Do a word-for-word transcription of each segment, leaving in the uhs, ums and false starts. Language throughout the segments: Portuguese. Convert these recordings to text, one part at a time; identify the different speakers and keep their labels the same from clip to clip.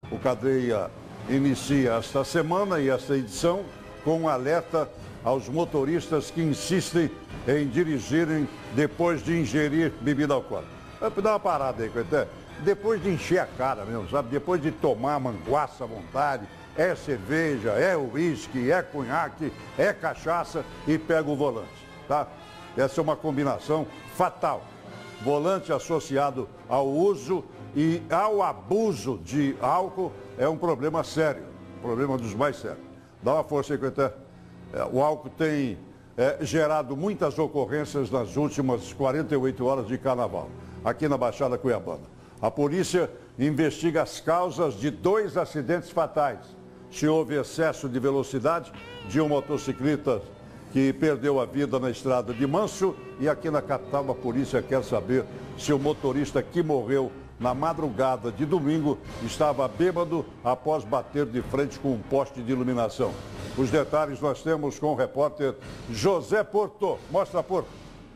Speaker 1: O Cadeia inicia esta semana e esta edição com um alerta aos motoristas que insistem em dirigirem depois de ingerir bebida alcoólica. Dá uma parada aí, Coité. Depois de encher a cara mesmo, sabe? Depois de tomar manguaça à vontade, é cerveja, é uísque, é cunhaque, é cachaça e pega o volante, tá? Essa é uma combinação fatal. Volante associado ao uso e ao abuso de álcool é um problema sério, um problema dos mais sérios. Dá uma força aí, Coité. É, o álcool tem é, gerado muitas ocorrências nas últimas quarenta e oito horas de carnaval, aqui na Baixada Cuiabana. A polícia investiga as causas de dois acidentes fatais. Se houve excesso de velocidade de um motociclista que perdeu a vida na estrada de Manso, e aqui na capital a polícia quer saber se o motorista que morreu na madrugada de domingo estava bêbado após bater de frente com um poste de iluminação. Os detalhes nós temos com o repórter José Porto. Mostra, Porto.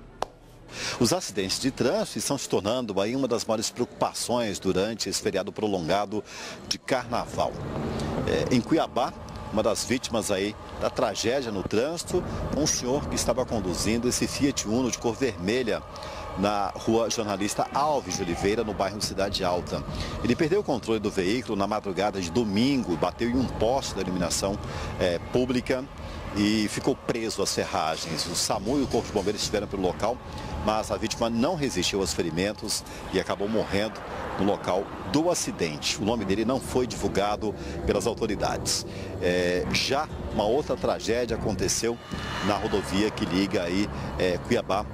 Speaker 2: Os acidentes de trânsito estão se tornando aí uma das maiores preocupações durante esse feriado prolongado de carnaval. É, em Cuiabá, uma das vítimas aí da tragédia no trânsito, um senhor que estava conduzindo esse Fiat Uno de cor vermelha na rua Jornalista Alves de Oliveira, no bairro Cidade Alta. Ele perdeu o controle do veículo na madrugada de domingo, bateu em um poste da iluminação é, pública e ficou preso às ferragens. O SAMU e o Corpo de Bombeiros estiveram pelo local, mas a vítima não resistiu aos ferimentos e acabou morrendo no local do acidente. O nome dele não foi divulgado pelas autoridades. É, já uma outra tragédia aconteceu na rodovia que liga aí é, Cuiabá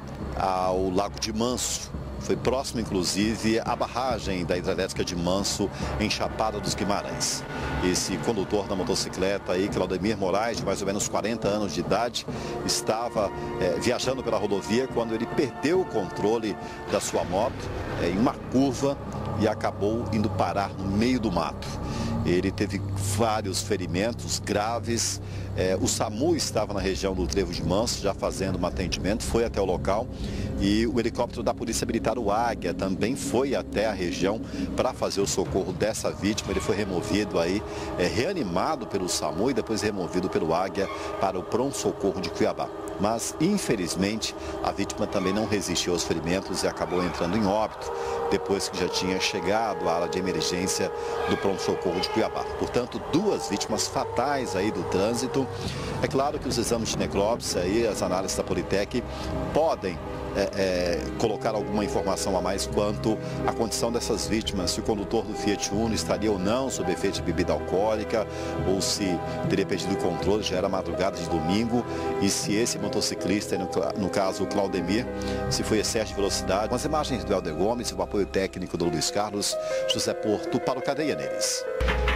Speaker 2: ao Lago de Manso. Foi próximo, inclusive, à barragem da hidrelétrica de Manso, em Chapada dos Guimarães. Esse condutor da motocicleta aí, Claudemir Moraes, de mais ou menos quarenta anos de idade, estava é, viajando pela rodovia quando ele perdeu o controle da sua moto é, em uma curva e acabou indo parar no meio do mato. Ele teve vários ferimentos graves. É, o SAMU estava na região do Trevo de Manso, já fazendo um atendimento, foi até o local. E o helicóptero da Polícia Militar, o Águia, também foi até a região para fazer o socorro dessa vítima. Ele foi removido aí, é, reanimado pelo SAMU e depois removido pelo Águia para o pronto-socorro de Cuiabá. Mas, infelizmente, a vítima também não resistiu aos ferimentos e acabou entrando em óbito depois que já tinha chegado à ala de emergência do pronto-socorro de Cuiabá. Portanto, duas vítimas fatais aí do trânsito. É claro que os exames de necrópsia e as análises da Politec podem É, é, colocar alguma informação a mais quanto à condição dessas vítimas, se o condutor do Fiat Uno estaria ou não sob efeito de bebida alcoólica, ou se teria perdido o controle, já era madrugada de domingo, e se esse motociclista, no, no caso o Claudemir, se foi excesso de velocidade. Com as imagens do Helder Gomes e o apoio técnico do Luiz Carlos, José Porto para o Cadeia Neles.